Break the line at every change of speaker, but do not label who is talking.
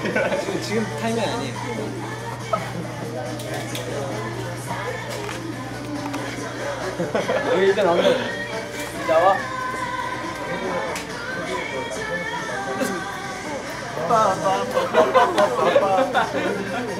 지금 타이밍 아니에요. 여기 일단 나온다. 나와. 빠빠빠빠빠빠빠.